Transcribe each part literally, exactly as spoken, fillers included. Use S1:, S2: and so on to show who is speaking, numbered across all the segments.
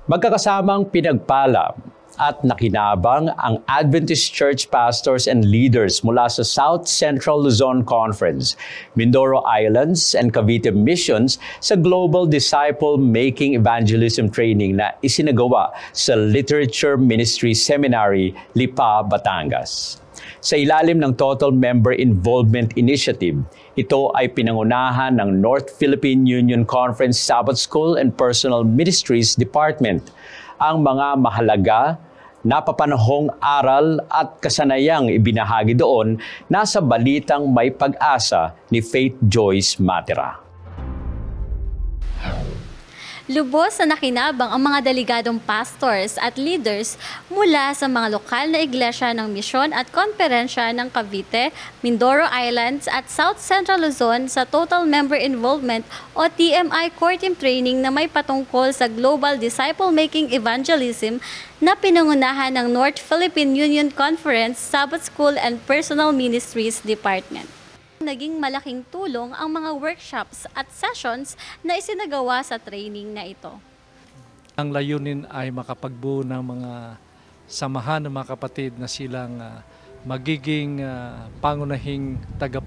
S1: Magkakasamang pinagpala at nakinabang ang Adventist Church pastors and leaders mula sa South Central Luzon Conference, Mindoro Islands and Cavite Missions sa Global Disciple Making Evangelism Training na isinagawa sa Literature Ministry Seminary, Lipa, Batangas. Sa ilalim ng Total Member Involvement Initiative, ito ay pinangunahan ng North Philippine Union Conference Sabbath School and Personal Ministries Department. Ang mga mahalaga, napapanahong aral at kasanayang ibinahagi doon nasa balitang may pag-asa ni Faith Joyce Matera.
S2: Lubos na nakinabang ang mga delegadong pastors at leaders mula sa mga lokal na iglesia ng misyon at konferensya ng Cavite, Mindoro Islands at South Central Luzon sa Total Member Involvement o T M I Core Team Training na may patungkol sa Global Disciple Making Evangelism na pinangunahan ng North Philippine Union Conference Sabbath School and Personal Ministries Department. Naging malaking tulong ang mga workshops at sessions na isinagawa sa training na ito.
S3: Ang layunin ay makapagbuo ng mga samahan ng mga kapatid na silang uh, magiging uh, pangunahing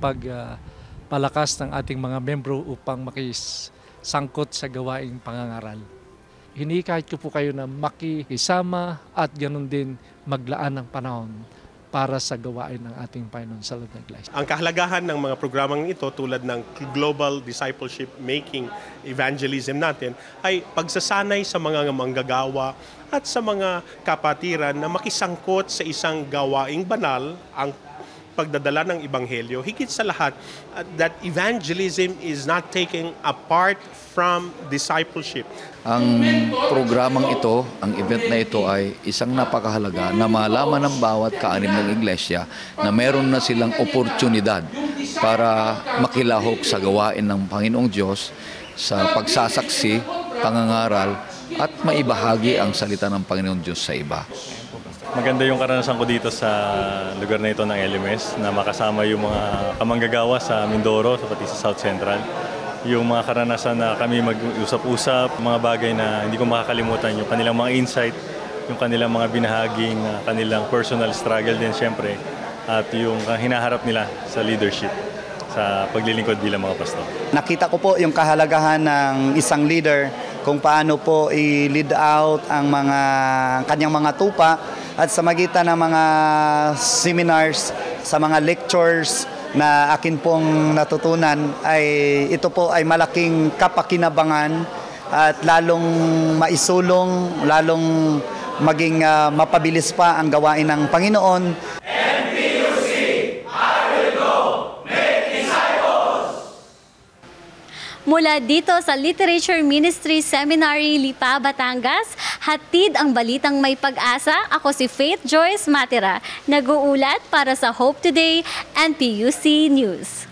S3: tagapagpalakas uh, ng ating mga membro upang makisangkot sa gawaing pangangaral. Hinikahit ko po kayo na makisama at ganoon din maglaan ng panahon para sa gawain ng ating Panginoon sa loob ng iglesia.
S4: Ang kahalagahan ng mga programang ito tulad ng Global Discipleship Making Evangelism natin ay pagsasanay sa mga manggagawa at sa mga kapatiran na makisangkot sa isang gawaing banal, ang pagdadala ng Ebanghelyo. Higit sa lahat, uh, that evangelism is not taking apart from discipleship.
S5: Ang programang ito, ang event na ito ay isang napakahalaga na malaman ng bawat kaanim ng iglesia na meron na silang oportunidad para makilahok sa gawain ng Panginoong Diyos sa pagsasaksi, pangangaral at maibahagi ang salita ng Panginoong Diyos sa iba.
S6: Maganda yung karanasan ko dito sa lugar na ito ng L M S na makasama yung mga kamanggagawa sa Mindoro, pati sa South Central. Yung mga karanasan na kami mag-usap-usap, mga bagay na hindi ko makakalimutan, yung kanilang mga insight, yung kanilang mga binahaging, kanilang personal struggle din siyempre, at yung hinaharap nila sa leadership, sa paglilingkod bilang mga pastor.
S7: Nakita ko po yung kahalagahan ng isang leader kung paano po i-lead out ang mga kanyang mga tupa at sa magitan ng mga seminars, sa mga lectures na akin pong natutunan ay ito po ay malaking kapakinabangan at lalong maisulong, lalong maging uh, mapabilis pa ang gawain ng Panginoon.
S2: Mula dito sa Literature Ministry Seminary, Lipa, Batangas, hatid ang balitang may pag-asa. Ako si Faith Joyce Matera, nag-uulat para sa Hope Today and P U C News.